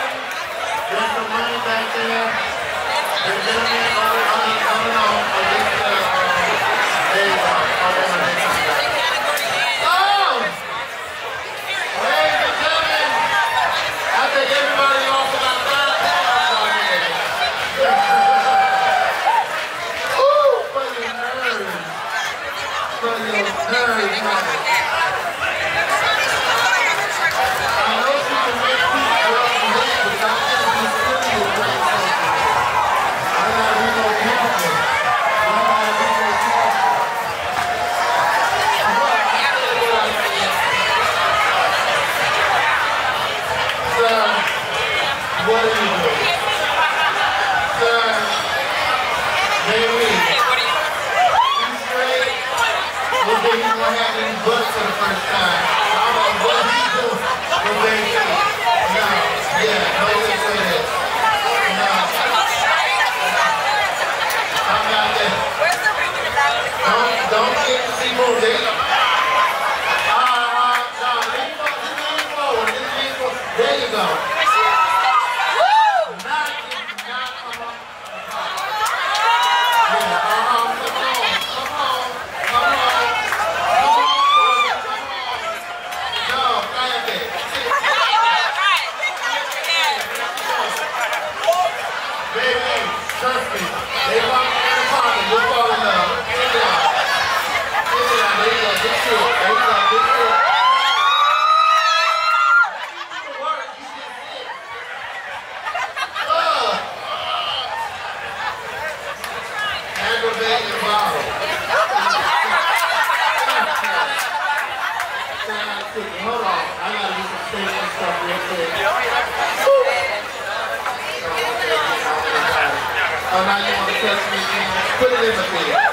There's some money back there. The gentleman, oh, no. There you go. Oh! Ladies and gentlemen, I think everybody off about $5. Ooh, for your nerves. For your nerves. What are you doing? Sir, maybe. You straight? Well, then you're going to have any butts for the first time. I don't know what he's doing. Well, baby, no. Yeah, no, let's say that. No. I'm not there. Where's the room in the back? Don't get to see more. There you go. There you go. Trust me, they walk in the pocket, you'll fall in love. Check it out. Check it out. There you go. Get to it. There you go. Get to it. You do the work. You just sit. Aggravate your bottle. Hold on. I gotta do some safety stuff real quick. Oh, now you want to touch me again? Put it in the thing.